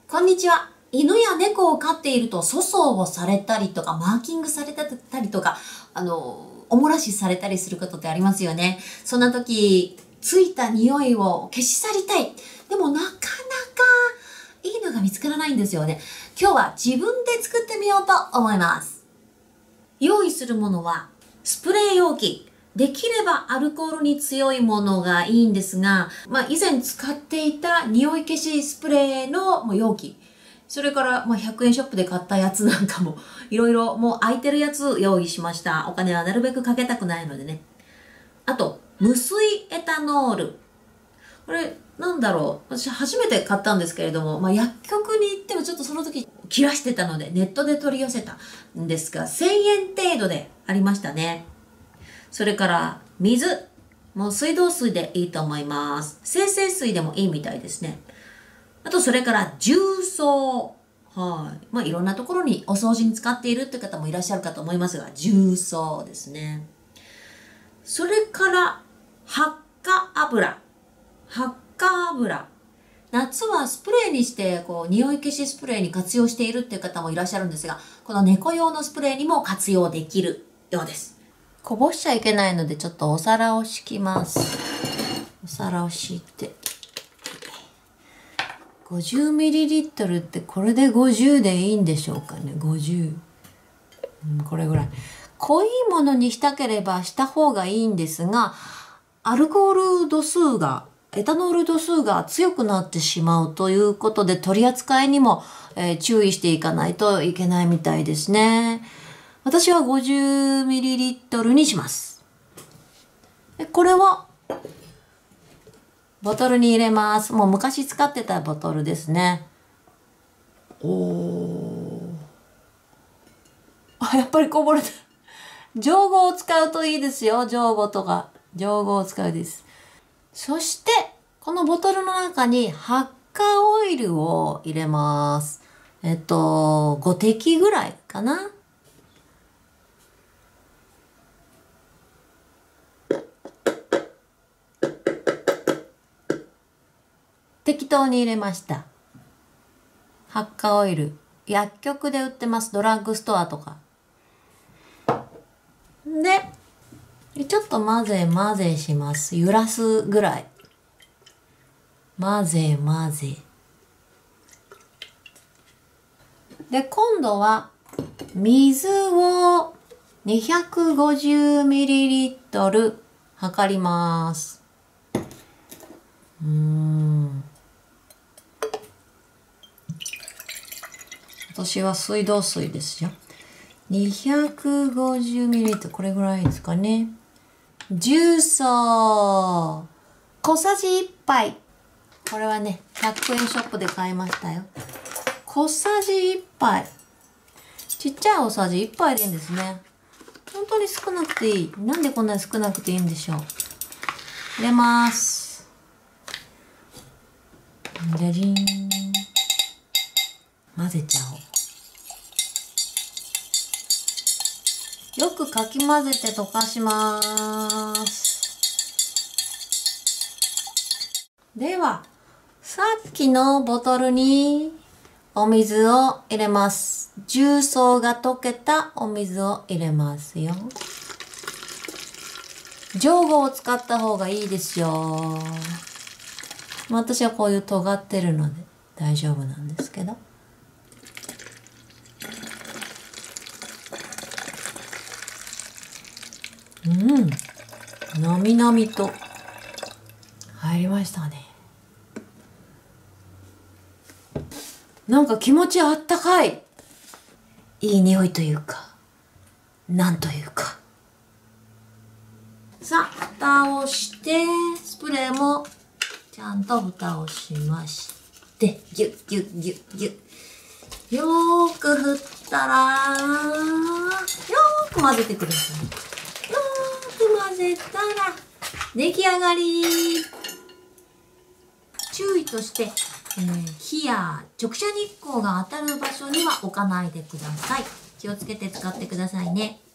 こんにちは。犬や猫を飼っていると粗相をされたりとか、マーキングされたりとか、おもらしされたりすることってありますよね。そんな時、ついた匂いを消し去りたい。でもなかなかいいのが見つからないんですよね。今日は自分で作ってみようと思います。用意するものは、スプレー容器。できればアルコールに強いものがいいんですが、以前使っていた匂い消しスプレーの容器。それから100円ショップで買ったやつなんかもいろいろもう空いてるやつ用意しました。お金はなるべくかけたくないのでね。あと、無水エタノール。これなんだろう。私初めて買ったんですけれども、薬局に行ってもちょっとその時切らしてたのでネットで取り寄せたんですが、1000円程度でありましたね。それから水。もう水道水でいいと思います。精製水でもいいみたいですね。あとそれから重曹。はい。いろんなところにお掃除に使っているって方もいらっしゃるかと思いますが、重曹ですね。それから発火油。発火油。夏はスプレーにして匂い消しスプレーに活用しているっていう方もいらっしゃるんですが、この猫用のスプレーにも活用できるようです。こぼしちゃいけないのでちょっとお皿を敷きます。お皿を敷いて。50ml ってこれで50でいいんでしょうかね。50。これぐらい。濃いものにしたければした方がいいんですが、アルコール度数が、エタノール度数が強くなってしまうということで、取り扱いにも、注意していかないといけないみたいですね。私は 50ml にします。これはボトルに入れます。もう昔使ってたボトルですね。やっぱりこぼれた。蒸語を使うといいですよ。蒸語とか。蒸語を使うです。そして、このボトルの中に発火オイルを入れます。5滴ぐらいかな。適当に入れました。発火オイル。薬局で売ってます。ドラッグストアとか。で、ちょっと混ぜ混ぜします。揺らすぐらい。混ぜ混ぜ。で、今度は水を 250ml 測ります。私は水道水ですよ。250ml これぐらいですかね。重曹小さじ1杯。これはね、100円ショップで買いましたよ。小さじ1杯。ちっちゃいおさじ1杯でいいんですね。本当に少なくていい。なんでこんなに少なくていいんでしょう。入れます。じゃじーん。混ぜちゃおう。よくかき混ぜて溶かします。では、さっきのボトルにお水を入れます。重曹が溶けたお水を入れますよ。蒸語を使った方がいいですよ。私はこういう尖ってるので大丈夫なんですけど。なみなみと入りましたね。なんか気持ちあったかい。いい匂いというか、なんというか。さあ、蓋をして、スプレーもちゃんと蓋をしまして、ギュッギュッギュッギュッ。よーく振ったら、よーく混ぜてください。混ぜたら出来上がり。注意として、火や直射日光が当たる場所には置かないでください。気をつけて使ってくださいね。